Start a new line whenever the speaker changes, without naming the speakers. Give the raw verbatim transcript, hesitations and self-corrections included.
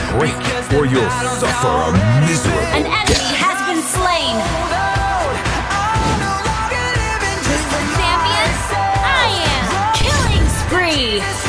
break, or you'll suffer a miserable
An enemy has been slain. Who's the champion? I am. Killing spree.